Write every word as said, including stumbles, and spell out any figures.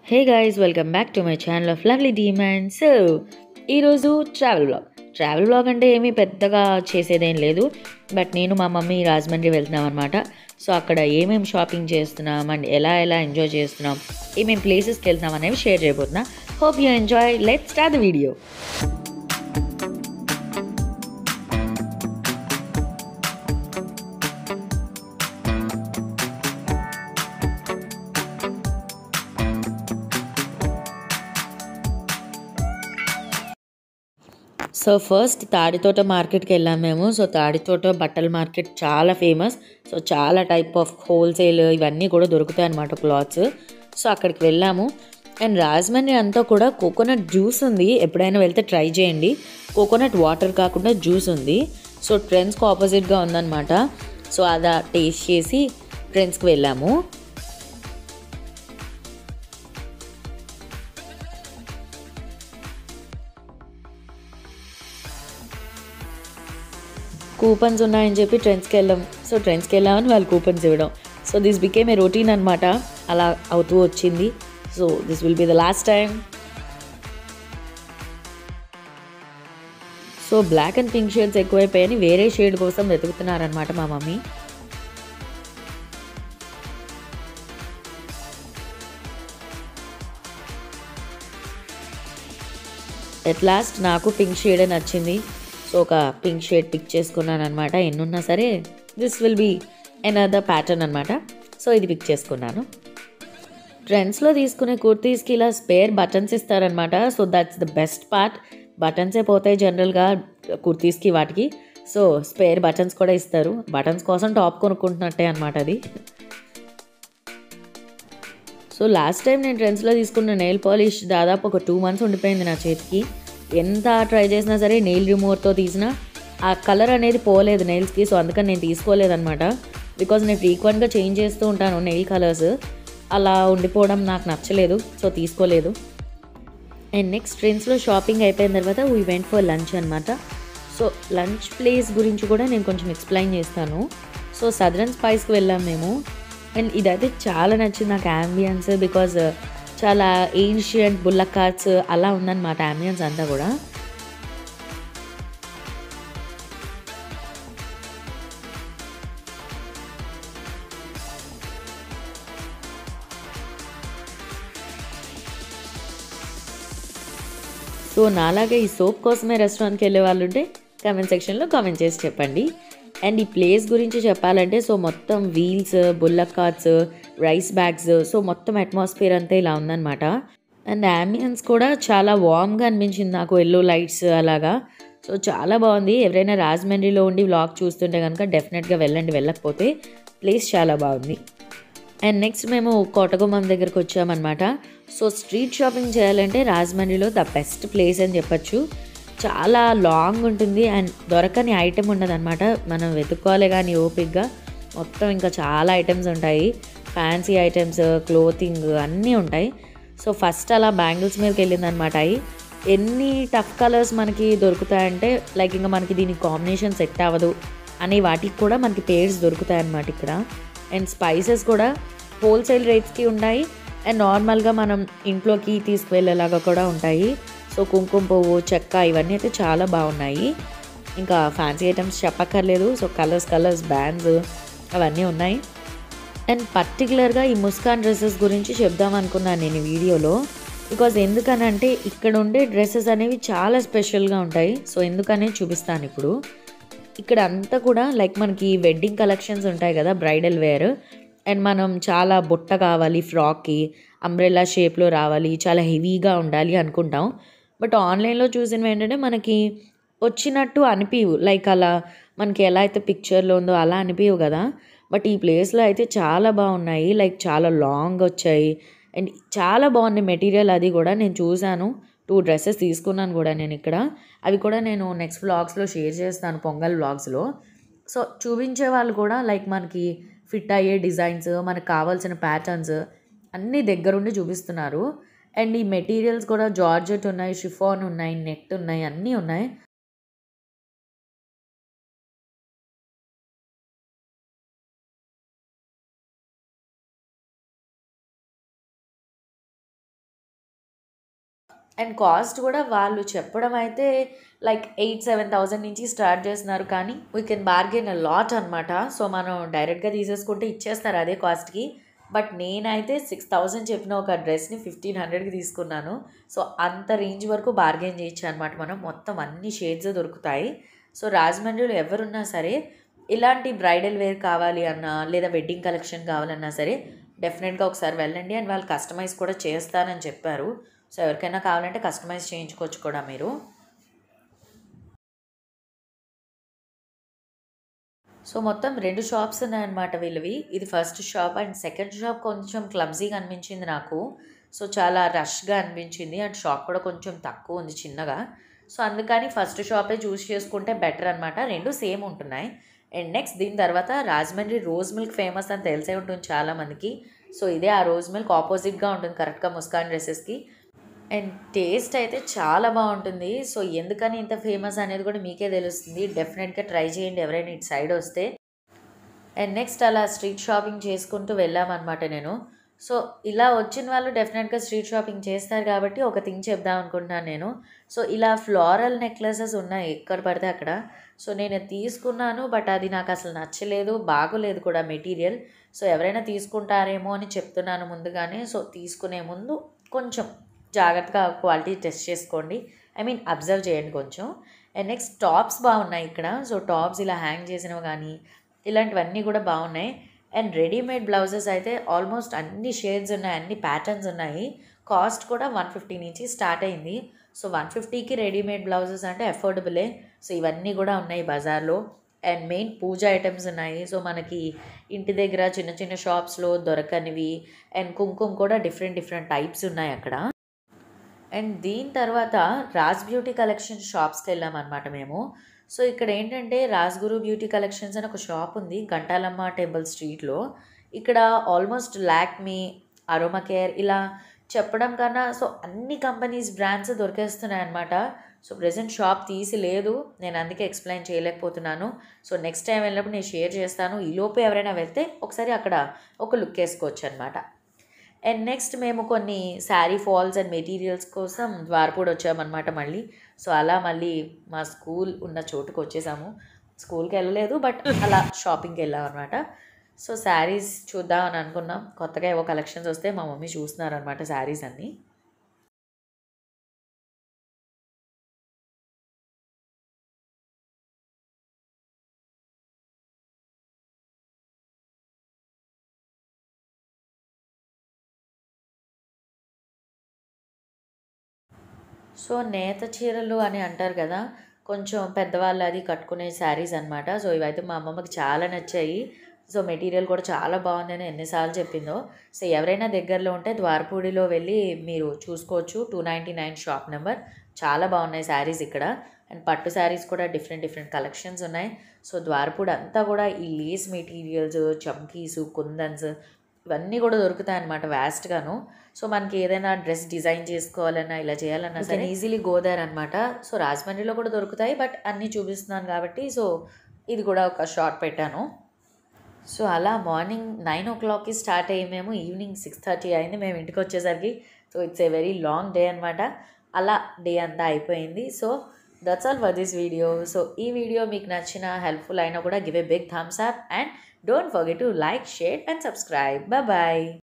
Hey guys welcome back to my channel of lovely demon. So ఈరోజు travel blog travel blog అంటే ఏమీ పెద్దగా చేసేదేం లేదు. బట్ నేను మా మమ్మీ రాజమండ్రి వెళ్తున్నాం అనమాట. సో అక్కడ ఏమేమి షాపింగ్ చేస్తున్నాం అండ్ ఎలా ఎలా ఎంజాయ్ చేస్తున్నాం, ఏమేమి ప్లేసెస్కి వెళ్తున్నాం అనేవి షేర్ చేయబోతున్నా. Hope you enjoy. Let's start the video. So first Tadithota మార్కెట్కి వెళ్ళాం మేము. సో తాడితోట బట్టల మార్కెట్ చాలా ఫేమస్. సో చాలా టైప్ ఆఫ్ హోల్సేల్ ఇవన్నీ కూడా దొరుకుతాయి అన్నమాట, క్లాత్స్. సో అక్కడికి వెళ్ళాము. అండ్ రాజమండ్రి అంతా కూడా కోకోనట్ జ్యూస్ ఉంది, ఎప్పుడైనా వెళ్తే ట్రై చేయండి. కోకోనట్ వాటర్ కాకుండా జ్యూస్ ఉంది. సో ట్రెండ్స్కి ఆపోజిట్గా ఉందన్నమాట. సో అదా టేస్ట్ చేసి ట్రెండ్స్కి వెళ్ళాము. కూపన్స్ ఉన్నాయని చెప్పి ట్రెండ్స్కి వెళ్ళాం. సో ట్రెండ్స్కి వెళ్ళామని వాళ్ళు కూపన్స్ ఇవ్వడం. So this became a routine అనమాట, అలా అవుతూ వచ్చింది. So this will be the last time. So black and pink shades ఎక్కువైపోయాయని వేరే షేడ్ కోసం వెతుకుతున్నారనమాట మా మమ్మీ. ఎట్ లాస్ట్ నాకు పింక్ షేడే నచ్చింది. సో ఒక పింక్ షేడ్ పిక్ చేసుకున్నాను అనమాట. ఎన్నున్నా సరే this will be another pattern అనమాట. సో ఇది పిక్ చేసుకున్నాను. ట్రెండ్స్లో తీసుకునే కుర్తీస్కి ఇలా స్పేర్ బటన్స్ ఇస్తారనమాట. So that's the best part. బటన్సే పోతాయి జనరల్గా కుర్తీస్కి వాటికి. సో స్పేర్ బటన్స్ కూడా ఇస్తారు. బటన్స్ కోసం టాప్ కొనుక్కుంటున్నట్టే అనమాట అది. సో లాస్ట్ టైం నేను ట్రెండ్స్లో తీసుకున్న నెయిల్ పాలిష్ దాదాపు ఒక టూ మంత్స్ ఉండిపోయింది నా చేతికి. ఎంత ట్రై చేసినా సరే నెయిల్ రిమూవర్తో తీసినా ఆ కలర్ అనేది పోలేదు నెయిల్స్కి. సో అందుకని నేను తీసుకోలేదన్నమాట. బికాజ్ నేను ఫ్రీక్వెంట్గా చేంజ్ చేస్తూ ఉంటాను నెయిల్ కలర్స్. అలా ఉండిపోవడం నాకు నచ్చలేదు. సో తీసుకోలేదు. అండ్ నెక్స్ట్ ట్రెండ్స్లో షాపింగ్ అయిపోయిన తర్వాత వీ వెంట్ ఫర్ లంచ్ అనమాట. సో లంచ్ ప్లేస్ గురించి కూడా నేను కొంచెం ఎక్స్ప్లెయిన్ చేస్తాను. సో సదరన్ స్పైస్కి వెళ్ళాం మేము. అండ్ ఇదైతే చాలా నచ్చింది నాకు యాంబియన్స్. బికాజ్ చాలా ఏన్షియంట్ బుల్లక్ కార్ట్స్ అలా ఉందన్నమాట యాంబియన్స్ అంతా కూడా. సో నాలాగే ఈ సోప్ కోసమే రెస్టారెంట్కి వెళ్ళే వాళ్ళు ఉంటే కామెంట్ సెక్షన్లో కామెంట్ చేసి చెప్పండి. అండ్ ఈ ప్లేస్ గురించి చెప్పాలంటే సో మొత్తం wheels, bullock carts, rice bags, so మొత్తం అట్మాస్ఫియర్ అంతా ఇలా ఉందన్నమాట. అండ్ యాంబియన్స్ కూడా చాలా వార్మ్గా అనిపించింది నాకు, ఎల్లో లైట్స్ అలాగా. సో చాలా బాగుంది. ఎవరైనా రాజమండ్రిలో ఉండి వ్లాగ్ చూస్తుంటే కనుక డెఫినెట్గా వెళ్ళండి, వెళ్ళకపోతే. ప్లేస్ చాలా బాగుంది. అండ్ నెక్స్ట్ మేము కోటగుమ్మం దగ్గరకు వచ్చామన్నమాట. సో స్ట్రీట్ షాపింగ్ చేయాలంటే రాజమండ్రిలో ద బెస్ట్ ప్లేస్ అని చెప్పచ్చు. చాలా లాంగ్ ఉంటుంది అండ్ దొరకని ఐటెం ఉండదు అనమాట. మనం వెతుక్కోవాలి కానీ ఓపిక్గా. మొత్తం ఇంకా చాలా ఐటమ్స్ ఉంటాయి, ఫ్యాన్సీ ఐటమ్స్, క్లోతింగ్ అన్నీ ఉంటాయి. సో ఫస్ట్ అలా బ్యాంగిల్స్ మీదకి వెళ్ళిందనమాట. అవి ఎన్ని టఫ్ కలర్స్ మనకి దొరుకుతాయంటే లైక్ ఇంకా మనకి దీనికి కాంబినేషన్ సెట్ అవ్వదు అని వాటికి కూడా మనకి పేర్స్ దొరుకుతాయి అన్నమాట ఇక్కడ. అండ్ స్పైసెస్ కూడా హోల్సేల్ రేట్స్కి ఉన్నాయి అండ్ నార్మల్గా మనం ఇంట్లోకి తీసుకువెళ్ళేలాగా కూడా ఉంటాయి. సో కుంకుమ పువ్వు, చెక్క ఇవన్నీ అయితే చాలా బాగున్నాయి. ఇంకా ఫ్యాన్సీ ఐటమ్స్ చెప్పక్కర్లేదు. సో కలర్స్ కలర్స్ బ్యాండ్స్ అవన్నీ ఉన్నాయి. అండ్ పర్టికులర్గా ఈ ముస్కాన్ డ్రెస్సెస్ గురించి చెప్దాం అనుకున్నాను నేను ఈ వీడియోలో. బికాజ్ ఎందుకనంటే ఇక్కడ ఉండే డ్రెస్సెస్ అనేవి చాలా స్పెషల్గా ఉంటాయి. సో ఎందుకనే చూపిస్తాను ఇప్పుడు. ఇక్కడ అంతా కూడా లైక్ మనకి వెడ్డింగ్ కలెక్షన్స్ ఉంటాయి కదా, బ్రైడల్ వేర్. అండ్ మనం చాలా బుట్ట కావాలి ఫ్రాక్కి, అంబ్రెల్లా షేప్లో రావాలి, చాలా హెవీగా ఉండాలి అనుకుంటాం. బట్ ఆన్లైన్లో చూసినవి ఏంటంటే మనకి వచ్చినట్టు అనిపించవు. లైక్ అలా మనకి ఎలా అయితే పిక్చర్లో ఉందో అలా అనిపించవు కదా. బట్ ఈ ప్లేస్లో అయితే చాలా బాగున్నాయి. లైక్ చాలా లాంగ్ వచ్చాయి అండ్ చాలా బాగున్నాయి మెటీరియల్. అది కూడా నేను చూశాను. టూ డ్రెస్సెస్ తీసుకున్నాను కూడా నేను ఇక్కడ. అవి కూడా నేను నెక్స్ట్ వ్లాగ్స్లో షేర్ చేస్తాను, పొంగల్ వ్లాగ్స్లో. సో చూపించే వాళ్ళు కూడా లైక్ మనకి ఫిట్ అయ్యే డిజైన్స్, మనకు కావాల్సిన ప్యాటర్న్స్ అన్నీ దగ్గరుండి చూపిస్తున్నారు. అండ్ ఈ మెటీరియల్స్ కూడా జార్జెట్ ఉన్నాయి, షిఫాన్ ఉన్నాయి, నెట్ ఉన్నాయి, అన్నీ ఉన్నాయి. అండ్ కాస్ట్ కూడా వాళ్ళు చెప్పడం అయితే లైక్ ఎయిట్ సెవెన్ థౌజండ్ నుంచి స్టార్ట్ చేస్తున్నారు, కానీ we can bargain a lot అనమాట. సో మనం డైరెక్ట్గా తీసేసుకుంటే ఇచ్చేస్తారు అదే కాస్ట్కి. బట్ నేనైతే సిక్స్ థౌజండ్ చెప్పిన ఒక డ్రెస్ని ఫిఫ్టీన్ హండ్రెడ్కి తీసుకున్నాను. సో అంత రేంజ్ వరకు బార్గెన్ చేయొచ్చు అనమాట మనం. మొత్తం అన్ని షేడ్స్ దొరుకుతాయి. సో రాజమండ్రిలో ఎవరున్నా సరే ఇలాంటి బ్రైడల్ వేర్ కావాలి అన్నా లేదా వెడ్డింగ్ కలెక్షన్ కావాలన్నా సరే డెఫినెట్గా ఒకసారి వెళ్ళండి. అండ్ వాళ్ళు కస్టమైజ్ కూడా చేస్తారని చెప్పారు. సో ఎవరికైనా కావాలంటే కస్టమైజ్ చేయించుకోవచ్చు కూడా మీరు. సో మొత్తం రెండు షాప్స్ ఉన్నాయన్నమాట వీళ్ళవి. ఇది first shop and second shop కొంచెం క్లమ్జీగా అనిపించింది నాకు. సో చాలా రష్గా అనిపించింది అండ్ షాప్ కూడా కొంచెం తక్కువ ఉంది చిన్నగా. సో అందుకని ఫస్ట్ షాపే చూస్ చేసుకుంటే బెటర్ అనమాట. రెండు సేమ్ ఉంటున్నాయి. అండ్ నెక్స్ట్ దీని తర్వాత రాజమండ్రి రోజ్ మిల్క్ ఫేమస్ అని తెలిసే ఉంటుంది చాలామందికి. సో ఇదే ఆ రోజ్ మిల్క్ ఆపోజిట్గా ఉంటుంది కరెక్ట్గా ముస్కాన్ డ్రెస్సెస్కి. అండ్ టేస్ట్ అయితే చాలా బాగుంటుంది. సో ఎందుకని ఇంత ఫేమస్ అనేది కూడా మీకే తెలుస్తుంది. డెఫినెట్గా ట్రై చేయండి ఎవరైనా ఇటు సైడ్ వస్తే. అండ్ నెక్స్ట్ అలా స్ట్రీట్ షాపింగ్ చేసుకుంటూ వెళ్ళామన్నమాట నేను. సో ఇలా వచ్చిన వాళ్ళు డెఫినెట్గా స్ట్రీట్ షాపింగ్ చేస్తారు కాబట్టి ఒక థింగ్ చెప్దాం అనుకుంటున్నాను నేను. సో ఇలా ఫ్లోరల్ నెక్లెసెస్ ఉన్నాయి ఎక్కడ పడితే అక్కడ. సో నేను తీసుకున్నాను, బట్ అది నాకు అసలు నచ్చలేదు, బాగోలేదు కూడా మెటీరియల్. సో ఎవరైనా తీసుకుంటారేమో అని చెప్తున్నాను ముందుగానే. సో తీసుకునే ముందు కొంచెం జాగ్రత్తగా క్వాలిటీ టెస్ట్ చేసుకోండి. ఐ మీన్ అబ్జర్వ్ చేయండి కొంచెం. అండ్ నెక్స్ట్ టాప్స్ బాగున్నాయి ఇక్కడ. సో టాప్స్ ఇలా హ్యాంగ్ చేసినవి కానీ ఇలాంటివన్నీ కూడా బాగున్నాయి. అండ్ రెడీమేడ్ బ్లౌజెస్ అయితే ఆల్మోస్ట్ అన్ని షేడ్స్ ఉన్నాయి, అన్ని ప్యాటర్న్స్ ఉన్నాయి. కాస్ట్ కూడా వన్ ఫిఫ్టీ నుంచి స్టార్ట్ అయింది. సో వన్ ఫిఫ్టీకి రెడీమేడ్ బ్లౌజెస్ అంటే అఫోర్డబులే. సో ఇవన్నీ కూడా ఉన్నాయి బజార్లో. అండ్ మెయిన్ పూజ ఐటమ్స్ ఉన్నాయి. సో మనకి ఇంటి దగ్గర చిన్న చిన్న షాప్స్లో దొరకనివి. అండ్ కుంకుమ కూడా డిఫరెంట్ డిఫరెంట్ టైప్స్ ఉన్నాయి అక్కడ. అండ్ దీని తర్వాత రాజ్ బ్యూటీ కలెక్షన్ షాప్స్కి వెళ్ళామన్నమాట మేము. సో ఇక్కడ ఏంటంటే రాజ్గురు బ్యూటీ కలెక్షన్స్ అని ఒక షాప్ ఉంది గంటాలమ్మ టెంపుల్ స్ట్రీట్లో. ఇక్కడ ఆల్మోస్ట్ లాక్మీ, అరోమా కేర్ ఇలా చెప్పడం కన్నా సో అన్ని కంపెనీస్ బ్రాండ్స్ దొరికేస్తున్నాయి అన్నమాట. సో ప్రెజెంట్ షాప్ తీసి లేదు, నేను అందుకే ఎక్స్ప్లెయిన్ చేయలేకపోతున్నాను. సో నెక్స్ట్ టైం వెళ్ళినప్పుడు నేను షేర్ చేస్తాను. ఈలోపు ఎవరైనా వెళ్తే ఒకసారి అక్కడ ఒక లుక్ వేసుకోవచ్చు అనమాట. అండ్ నెక్స్ట్ మేము కొన్ని శారీ ఫాల్స్ అండ్ మెటీరియల్స్ కోసం ద్వారపూడి వచ్చామన్నమాట మళ్ళీ. సో అలా మళ్ళీ మా స్కూల్ ఉన్న చోటుకు వచ్చేసాము. స్కూల్కి వెళ్ళలేదు, బట్ అలా షాపింగ్కి వెళ్ళాం అనమాట. సో శారీస్ చూద్దాం అని అనుకున్నాం. కొత్తగా ఏవో కలెక్షన్స్ వస్తే మా మమ్మీ చూస్తున్నారనమాట శారీస్ అన్నీ. సో నేత చీరలు అని అంటారు కదా, కొంచెం పెద్దవాళ్ళు అది కట్టుకునే శారీస్ అనమాట. సో ఇవైతే మా అమ్మమ్మకి చాలా నచ్చాయి. సో మెటీరియల్ కూడా చాలా బాగుందని ఎన్నిసార్లు చెప్పిందో. సో ఎవరైనా దగ్గరలో ఉంటే ద్వారపూడిలో వెళ్ళి మీరు చూసుకోవచ్చు. Two ninety nine shop number. చాలా బాగున్నాయి శారీస్ ఇక్కడ. అండ్ పట్టు శారీస్ కూడా డిఫరెంట్ డిఫరెంట్ కలెక్షన్స్ ఉన్నాయి. సో ద్వారపూడి అంతా కూడా ఈ లేస్ మెటీరియల్స్, చమ్కీస్, కుందన్స్ ఇవన్నీ కూడా దొరుకుతాయి అన్నమాట వ్యాస్ట్గాను. సో మనకి ఏదైనా డ్రెస్ డిజైన్ చేసుకోవాలన్నా ఇలా చేయాలన్నా సరే ఈజీలీ గోదార్ అనమాట. సో రాజమండ్రిలో కూడా దొరుకుతాయి, బట్ అన్నీ చూపిస్తున్నాను కాబట్టి సో ఇది కూడా ఒక షార్ట్ పెట్టాను. సో అలా మార్నింగ్ నైన్ ఓ క్లాక్కి స్టార్ట్ అయ్యి మేము ఈవినింగ్ సిక్స్ థర్టీ అయింది మేము ఇంటికి వచ్చేసరికి. So it's a very long day అనమాట. అలా డే అంతా అయిపోయింది. So that's all for this video. So ఈ వీడియో మీకు నచ్చిన హెల్ప్ఫుల్ అయినా కూడా give a big thumbs up and don't forget to like, share and subscribe. Bye bye.